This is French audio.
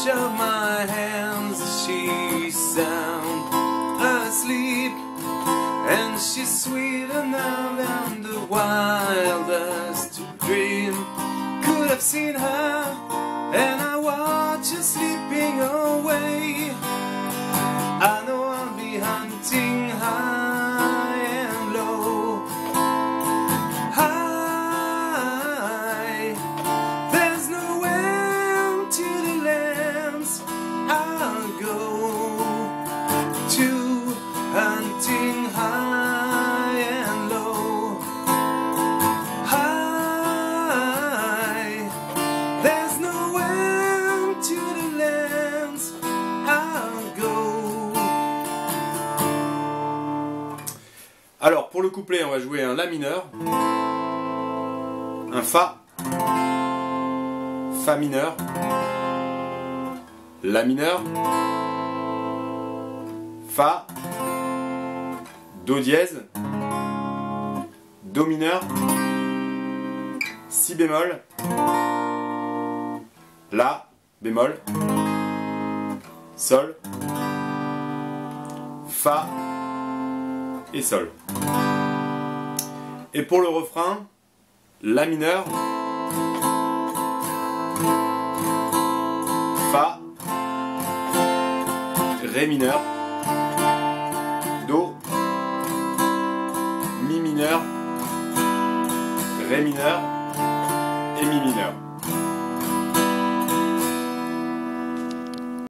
of my hands, she's sound asleep, and she's sweeter now than the wildest dream could have seen her, and I watch her slipping away. I know I'll be hunting high and low. High, there's no end to the lands I'll go to, hunting high and low. High, there's no end to the lands I'll go. Alors pour le couplet, on va jouer un La mineur, un Fa, Fa mineur, La mineur, Fa, Do dièse, Do mineur, Si bémol, La bémol, Sol, Fa et Sol. Et pour le refrain, La mineur, Fa, Ré mineur, Do, Mi mineur, Ré mineur et Mi mineur.